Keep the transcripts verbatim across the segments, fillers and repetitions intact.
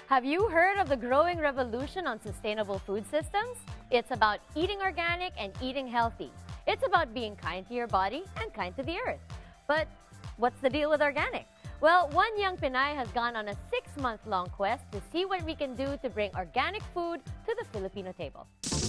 Have you heard of the growing revolution on sustainable food systems? It's about eating organic and eating healthy. It's about being kind to your body and kind to the earth. But what's the deal with organic? Well, one young Pinay has gone on a six-month-long quest to see what we can do to bring organic food to the Filipino table.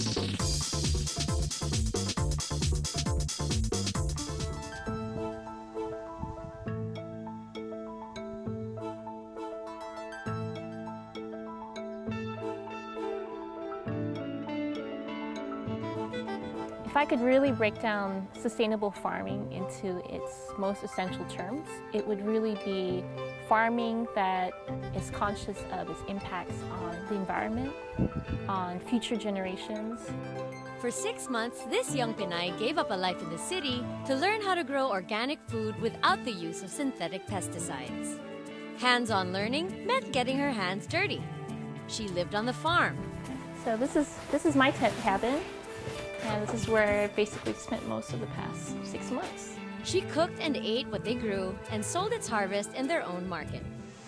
If I could really break down sustainable farming into its most essential terms, it would really be farming that is conscious of its impacts on the environment, on future generations. For six months, this young Pinay gave up a life in the city to learn how to grow organic food without the use of synthetic pesticides. Hands-on learning meant getting her hands dirty. She lived on the farm. So this is, this is my tent cabin. And this is where I basically spent most of the past six months. She cooked and ate what they grew and sold its harvest in their own market.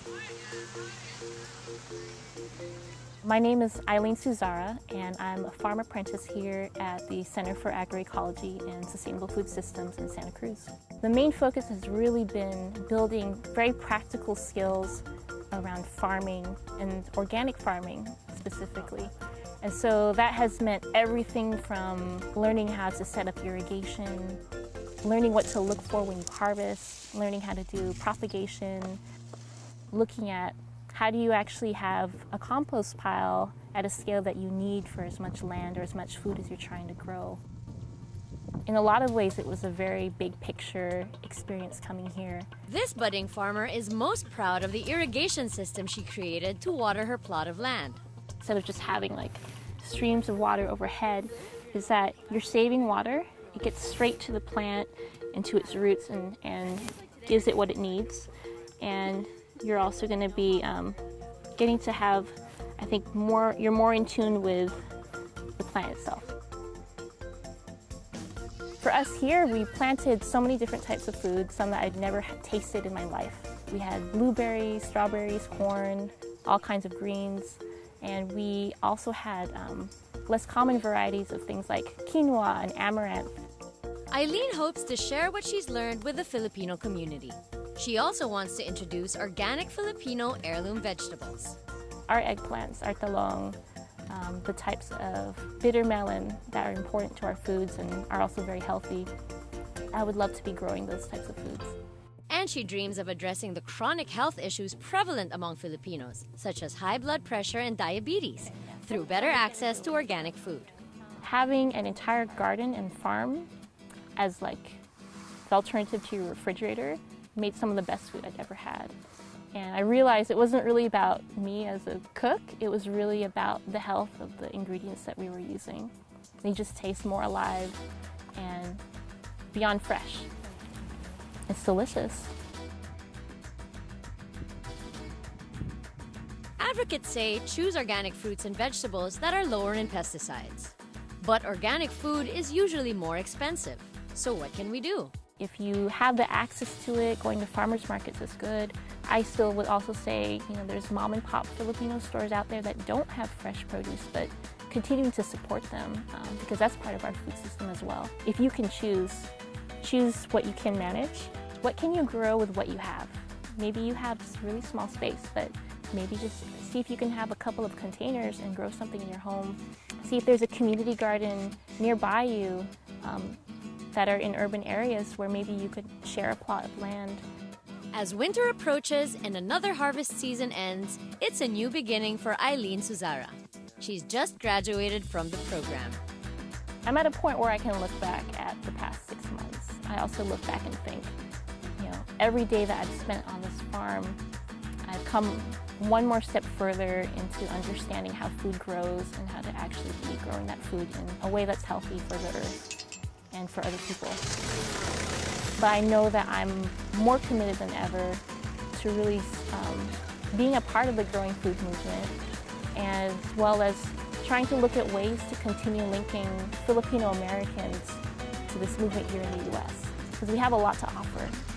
My name is Eileen Suzara, and I'm a farm apprentice here at the Center for Agroecology and Sustainable Food Systems in Santa Cruz. The main focus has really been building very practical skills around farming and organic farming specifically. And so that has meant everything from learning how to set up irrigation, learning what to look for when you harvest, learning how to do propagation, looking at how do you actually have a compost pile at a scale that you need for as much land or as much food as you're trying to grow. In a lot of ways, it was a very big picture experience coming here. This budding farmer is most proud of the irrigation system she created to water her plot of land. Instead of just having like streams of water overhead, is that you're saving water. It gets straight to the plant and to its roots and, and gives it what it needs. And you're also going to be um, getting to have, I think, more, you're more in tune with the plant itself. For us here, we planted so many different types of food, some that I'd never tasted in my life. We had blueberries, strawberries, corn, all kinds of greens. And we also had um, less common varieties of things like quinoa and amaranth. Eileen hopes to share what she's learned with the Filipino community. She also wants to introduce organic Filipino heirloom vegetables. Our eggplants, our talong, um, the types of bitter melon that are important to our foods and are also very healthy. I would love to be growing those types of foods. And she dreams of addressing the chronic health issues prevalent among Filipinos, such as high blood pressure and diabetes, through better access to organic food. Having an entire garden and farm as like the alternative to your refrigerator made some of the best food I'd ever had. And I realized it wasn't really about me as a cook, it was really about the health of the ingredients that we were using. They just taste more alive and beyond fresh. It's delicious. Advocates say choose organic fruits and vegetables that are lower in pesticides. But organic food is usually more expensive. So what can we do? If you have the access to it, going to farmers markets is good. I still would also say, you know, there's mom and pop Filipino stores out there that don't have fresh produce, but continuing to support them um, because that's part of our food system as well. If you can choose, choose what you can manage. What can you grow with what you have? Maybe you have this really small space, but maybe just see if you can have a couple of containers and grow something in your home. See if there's a community garden nearby you um, that are in urban areas where maybe you could share a plot of land. As winter approaches and another harvest season ends, it's a new beginning for Eileen Suzara. She's just graduated from the program. I'm at a point where I can look back at the past six months. I also look back and think, you know, every day that I've spent on this farm, I've come one more step further into understanding how food grows and how to actually be growing that food in a way that's healthy for the earth and for other people. But I know that I'm more committed than ever to really um, being a part of the growing food movement, as well as trying to look at ways to continue linking Filipino Americans to this movement here in the U S, because we have a lot to offer.